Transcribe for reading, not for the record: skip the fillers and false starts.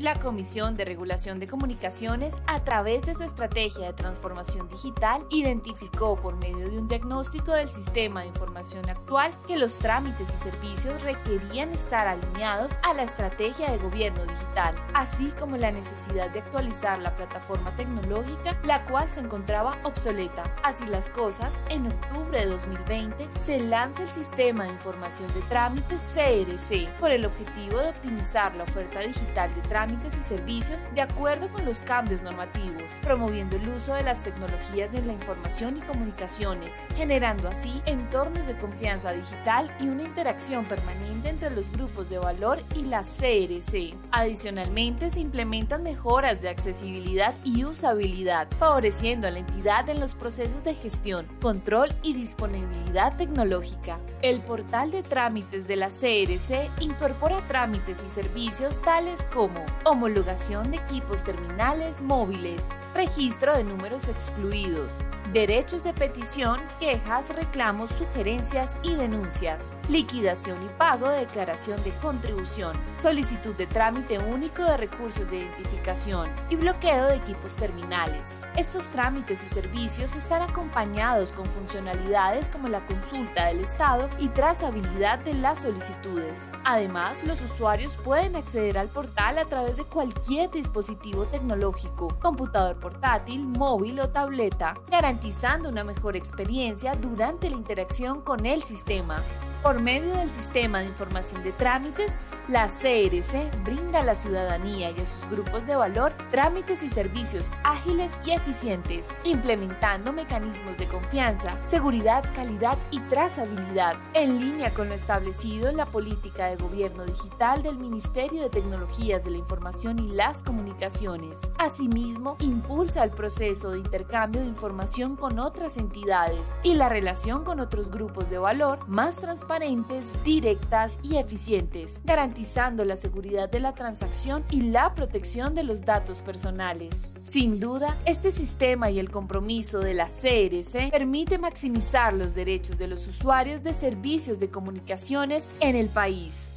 La Comisión de Regulación de Comunicaciones, a través de su estrategia de transformación digital, identificó por medio de un diagnóstico del sistema de información actual que los trámites y servicios requerían estar alineados a la estrategia de gobierno digital, así como la necesidad de actualizar la plataforma tecnológica, la cual se encontraba obsoleta. Así las cosas, en octubre de 2020 se lanza el Sistema de Información de Trámites CRC, con el objetivo de optimizar la oferta digital de trámites y servicios de acuerdo con los cambios normativos, promoviendo el uso de las tecnologías de la información y comunicaciones, generando así entornos de confianza digital y una interacción permanente entre los grupos de valor y la CRC. Adicionalmente, se implementan mejoras de accesibilidad y usabilidad, favoreciendo a la entidad en los procesos de gestión, control y disponibilidad tecnológica. El portal de trámites de la CRC incorpora trámites y servicios tales como homologación de equipos terminales móviles, registro de números excluidos, derechos de petición, quejas, reclamos, sugerencias y denuncias, liquidación y pago de declaración de contribución, solicitud de trámite único de recursos de identificación y bloqueo de equipos terminales. Estos trámites y servicios están acompañados con funcionalidades como la consulta del estado y trazabilidad de las solicitudes. Además, los usuarios pueden acceder al portal a través de cualquier dispositivo tecnológico, computador portátil, móvil o tableta, garantizando una mejor experiencia durante la interacción con el sistema. Por medio del Sistema de Información de Trámites, la CRC brinda a la ciudadanía y a sus grupos de valor trámites y servicios ágiles y eficientes, implementando mecanismos de confianza, seguridad, calidad y trazabilidad, en línea con lo establecido en la política de gobierno digital del Ministerio de Tecnologías de la Información y las Comunicaciones. Asimismo, impulsa el proceso de intercambio de información con otras entidades y la relación con otros grupos de valor más transparentes, directas y eficientes, garantizando la seguridad de la transacción y la protección de los datos personales. Sin duda, este sistema y el compromiso de la CRC permite maximizar los derechos de los usuarios de servicios de comunicaciones en el país.